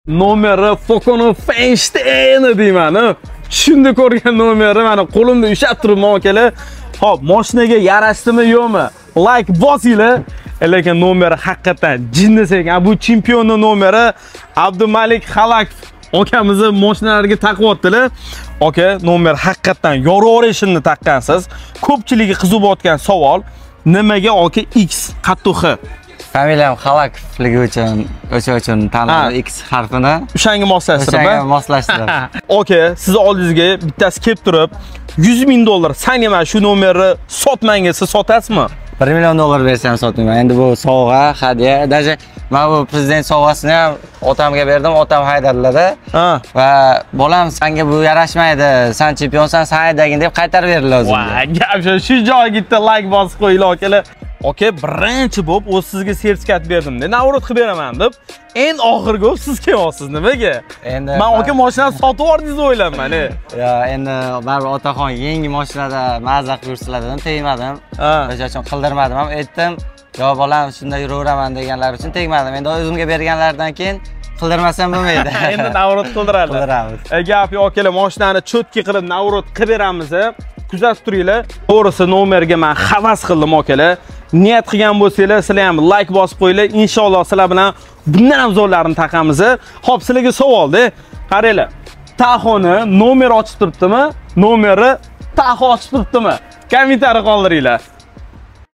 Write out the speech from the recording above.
Nomeri Fokono Feinstein deyman. Shunda ko'rgan nomeri mana qo'limda ushlab turibman akalar. Xo'p, mashinaga yarashdimi yo'qmi? Like bosinglar. Lekin nomeri haqiqatan jinnisak. Bu chempionning nomeri Abdumalik Xalakov. Akamizni mashinalarga taqyaptilar. Aka, nomer haqiqatan yorug'ishini taqqansiz. Ko'pchiligi qiziqayotgan savol, nimaga aka X qattuxi? Familiyam Xalakovligi uchun tanladim X harfini. O'shanga moslashtirib. O'shanga moslashtirib. Aka, siz oldingizga bittasi kelib turib, $100,000 sanga mana shu nomerni sotmangiz, siz sotasizmi? $1 million bersam sotmayman. Endi bu sovg'a, hadya. Даже men bu prezident sovg'asini ham otamga berdim, otam haydadilar-da. Va bolam senga bu yarashmaydi, sen chempionsan, sen haydagin deb qaytarib berdilar o'zimga. Voy, gap shu joyga bitta like bosib qo'yinglar akalar. Aka, birinchi bo'lib o'z sizga sertifikat berdim-da, navrot qilib beraman deb. Eng oxirgi bo'lib siz kelyapsiz nimaga? Endi men aka mashinani sotib yubordingiz o'ylayman. Yo, endi baribir otaxon yangi mashinada mazza qilib yursalardan tegmadim. O'sha uchun qildirmadim ham. Aytdim, "Yo bolam, shunda yuraveraman" deganlar uchun tegmadim. Endi o'zimga berganlardan keyin qildirmasam bo'lmaydi. Endi navrot qildiradi. Qildiramiz. Gap yo'q akalar, mashinani cho'tki qilib navrot qilib beramiz. Kuzatib turinglar. To'g'risi nomerga men havas qildim akalar. Niyat qilgan bo'lsanglar, sizlar ham like bosib qo'yinglar. Inshaalloh sizlar bilan bundan ham zo'rlarini taqamiz. Xo'p, sizlarga savol-da. Qaranglar. Taxoni nomeri ochib turibdimi? Nomeri Taxo ochib turibdimi? Kommentariy qoldiringlar.